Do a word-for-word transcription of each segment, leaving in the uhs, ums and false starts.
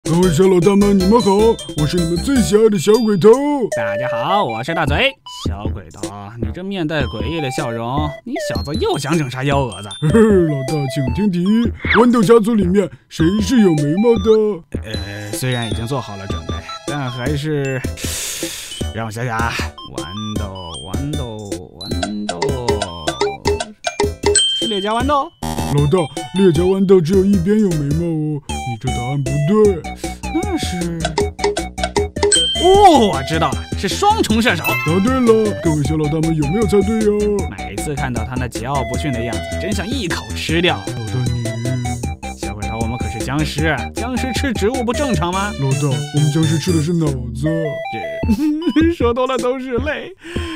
各位小老大们，你们好，我是你们最喜爱的小鬼头。 大家好，我是大嘴。小鬼头，你这面带诡异的笑容，你小子又想整啥幺蛾子？ 嘿嘿，老大，请听题：豌豆家族里面谁是有眉毛的？ 呃，虽然已经做好了准备，但还是让我想想啊。豌豆，豌豆，豌豆，是裂夹豌豆？ 老大，裂夹豌豆只有一边有眉毛哦，你这答案不对。 那是……哦，我知道了，是双重射手。 答对了，各位小老大们有没有猜对呀？ 每次看到他那桀骜不驯的样子，真想一口吃掉。 老大你…… 小鬼头，我们可是僵尸，僵尸吃植物不正常吗？ 老大，我们僵尸吃的是脑子。 这说多了都是泪。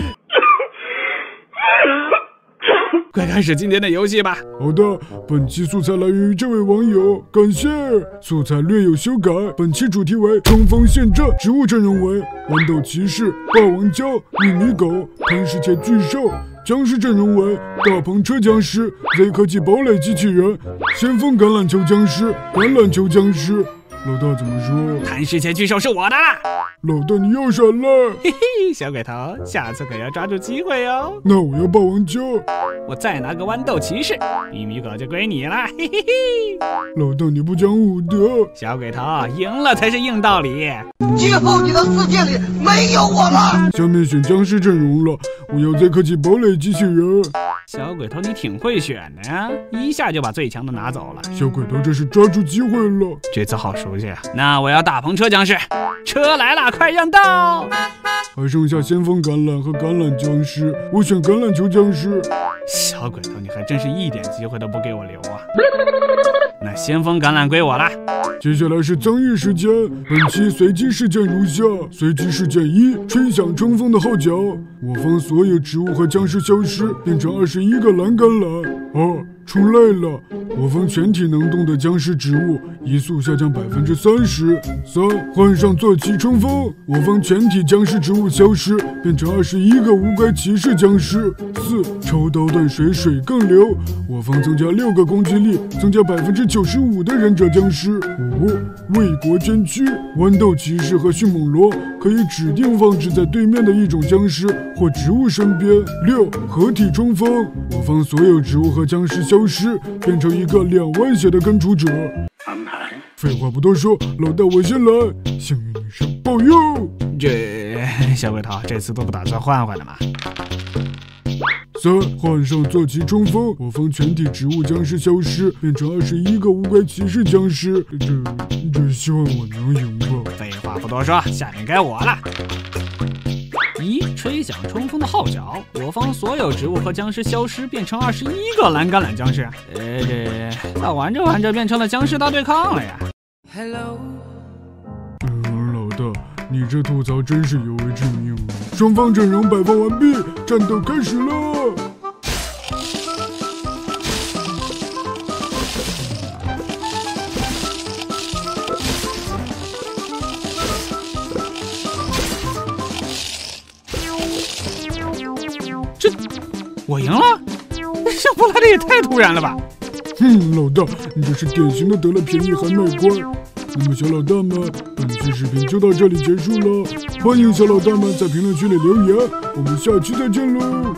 快开始今天的游戏吧。 好的，本期素材来源于这位网友，感谢。素材略有修改，本期主题为冲锋陷阵，植物阵容为豌豆骑士、霸王蛟、玉米狗、喷石铁巨兽。僵尸阵容为大篷车僵尸、Z 科技堡垒机器人、先锋橄榄球僵尸、橄榄球僵尸。老大怎么说？ 贪食铁巨兽是我的。 老大你又闪了。 嘿嘿，小鬼头，下次可要抓住机会哦。 那我要霸王蛟。 我再拿个豌豆骑士，玉米狗就归你了。嘿嘿嘿。 老大你不讲武德。 小鬼头，赢了才是硬道理。 今后你的世界里没有我了。 下面选僵尸阵容了，我要Z科技堡垒机器人。 小鬼头你挺会选的呀，一下就把最强的拿走了。 小鬼头这是抓住机会了， 这次好熟悉啊。那我要大篷车僵尸，车来了，快让道。 还剩下先锋橄榄和橄榄僵尸，我选橄榄球僵尸。 小鬼头你还真是一点机会都不给我留啊。那先锋橄榄归我了。 接下来是增益时间，本期随机事件如下：随机事件一，吹响冲锋的号角，我方所有植物和僵尸消失，变成二十一个蓝橄榄。二，出累了，我方全体能动的僵尸植物移速下降百分之三十。三，换上坐骑冲锋，我方全体僵尸植物消失，变成二十一个无怪骑士僵尸。四，抽刀断水，水更流，我方增加六个攻击力，增加百分之九十五的忍者僵尸。五，为国捐躯，豌豆骑士和迅猛罗可以指定放置在对面的一种僵尸或植物身边。六，合体冲锋，我方所有植物和僵尸消失，变成一个两万血的根除者。 安排。 废话不多说，老大我先来，幸运女神保佑。 这小鬼头这次都不打算换换了吗？ 三，换上坐骑冲锋，我方全体植物僵尸消失，变成二十一个无怪骑士僵尸。这这希望我能赢吧。 废话不多说，下面该我了。一，吹响冲锋的号角，我方所有植物和僵尸消失，变成二十一个蓝橄榄僵尸。呃，这那玩着玩着变成了僵尸大对抗了呀。Hello。 嗯，老大，你这吐槽真是尤为致命啊！双方阵容摆放完毕，战斗开始了。 这，我赢了？胜负来的也太突然了吧！ 哼，老大，你这是典型的得了便宜还卖乖。那么小老大们，本期视频就到这里结束了，欢迎小老大们在评论区里留言，我们下期再见喽。